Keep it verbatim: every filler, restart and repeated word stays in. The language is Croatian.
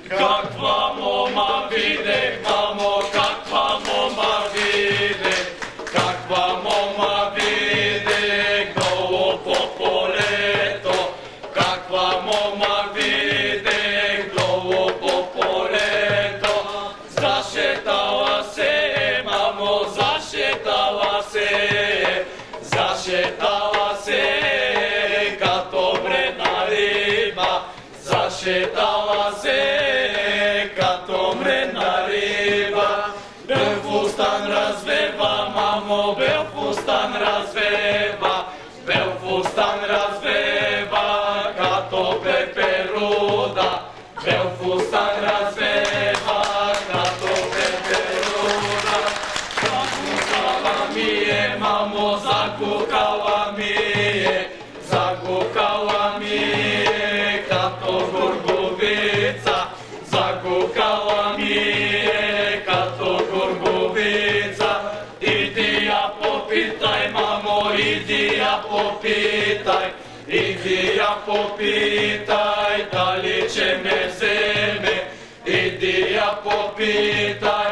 Kakva moma vide, mamo, kakva moma vide, kakva moma vide, glovo popoleto, kakva moma vide, glovo popoleto, zašetala se, mamo, zašetala se, zašetala se, kato vredna riba, zašetala se, kato vredna riba, bel fustan razveva, mamo, bel fustan razveva, bel fustan razveva, kato peperuda, bel fustan razveva, kato peperuda, zakukala mi je, mamo, zakukala mi je, zakukala mi je, kato gurguvica, zakukala mi je, kato gurguvica, idi ja popitaj, mamo, idi ja popitaj, idi ja popitaj, da li će me zeme, idi ja popitaj,